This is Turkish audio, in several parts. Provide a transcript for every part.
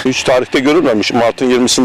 Hiç tarihte görülmemiş. Mart'ın 20'sinde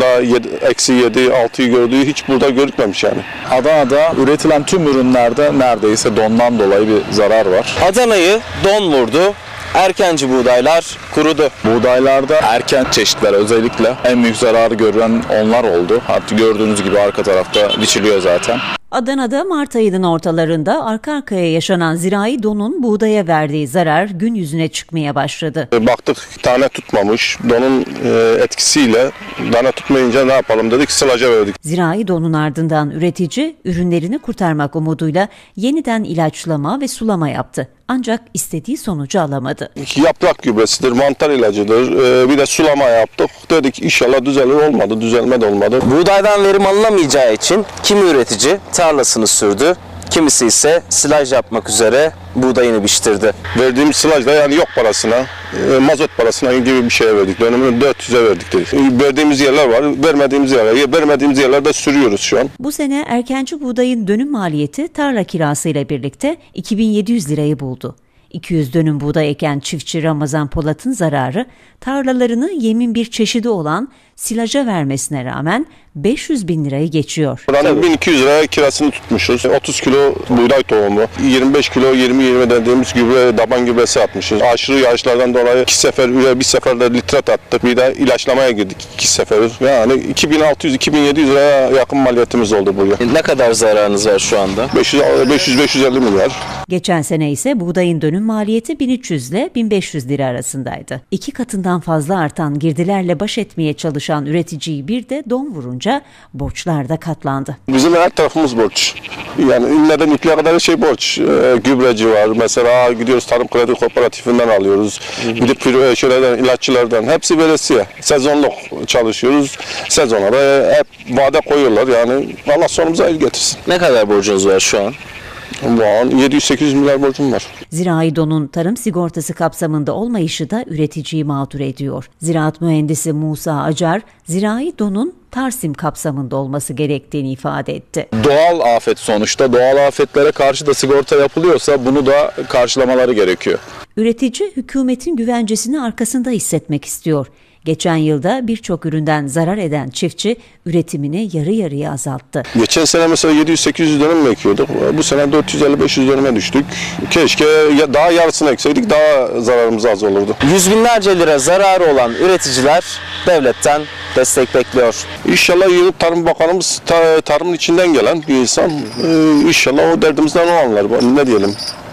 -7, 6'yı gördüğü hiç burada görülmemiş yani. Adana'da üretilen tüm ürünlerde neredeyse dondan dolayı bir zarar var. Adana'yı don vurdu. Erkenci buğdaylar kurudu. Buğdaylarda erken çeşitler özellikle en büyük zararı gören onlar oldu. Artık gördüğünüz gibi arka tarafta biçiliyor zaten. Adana'da Mart ayının ortalarında arka arkaya yaşanan zirai donun buğdaya verdiği zarar gün yüzüne çıkmaya başladı. Baktık tane tutmamış. Donun etkisiyle tane tutmayınca ne yapalım dedik, sılaca verdik. Zirai donun ardından üretici ürünlerini kurtarmak umuduyla yeniden ilaçlama ve sulama yaptı. Ancak istediği sonucu alamadı. Yaprak gübresidir, mantar ilacıdır. Bir de sulama yaptık. Dedik inşallah düzelir, olmadı. Düzelme de olmadı. Buğdaydan verim alınamayacağı için kimi üretici tarlasını sürdü, kimisi ise silaj yapmak üzere buğdayını biçtirdi. Verdiğimiz silajla yani yok parasına, mazot parasına gibi bir şeye verdik. Dönümünü 400'e verdik dedik. Verdiğimiz yerler var, vermediğimiz yerlerde sürüyoruz şu an. Bu sene erkenci buğdayın dönüm maliyeti tarla kirasıyla birlikte 2700 lirayı buldu. 200 dönüm buğday eken çiftçi Ramazan Polat'ın zararı tarlalarını yemin bir çeşidi olan silaja vermesine rağmen 500 bin lirayı geçiyor. Buranın 1200 liraya kirasını tutmuşuz. 30 kilo buğday tohumu, 25 kilo 20-20 dediğimiz gübre, daban gübresi atmışız. Aşırı yağışlardan dolayı 2 sefer bir seferde litrat attık. Bir de ilaçlamaya girdik 2 sefer. Yani 2600-2700 liraya yakın maliyetimiz oldu bu yıl. Ne kadar zararınız var şu anda? 500-550 milyar. Geçen sene ise buğdayın dönüm maliyeti 1300 ile 1500 lira arasındaydı. 2 katından fazla artan girdilerle baş etmeye çalışan üreticiyi bir de don vurunca borçlar da katlandı. Bizim her tarafımız borç. Yani neden ipliğe kadar borç. Gübreci var. Mesela gidiyoruz Tarım Kredi Kooperatifinden alıyoruz. Gidip ilaççılardan. Hepsi veresiye. Sezonluk çalışıyoruz. Sezona da hep vade koyuyorlar. Yani Allah sonumuza hayır getirsin. Ne kadar borcunuz var şu an? Bu an 700-800 milyar borcum var. Zirai donun tarım sigortası kapsamında olmayışı da üreticiyi mağdur ediyor. Ziraat mühendisi Musa Acar, zirai donun Tarsim kapsamında olması gerektiğini ifade etti. Doğal afet sonuçta. Doğal afetlere karşı da sigorta yapılıyorsa bunu da karşılamaları gerekiyor. Üretici hükümetin güvencesini arkasında hissetmek istiyor. Geçen yılda birçok üründen zarar eden çiftçi üretimini yarı yarıya azalttı. Geçen sene mesela 700-800 dönüm mü ekiyorduk? Bu sene 450-500 dönüme düştük. Keşke daha yarısını ekseydik, daha zararımız az olurdu. Yüz binlerce lira zararı olan üreticiler devletten destek bekliyor. İnşallah yeni Tarım Bakanımız tarımın içinden gelen bir insan. İnşallah o derdimizden o anlar. Ne diyelim?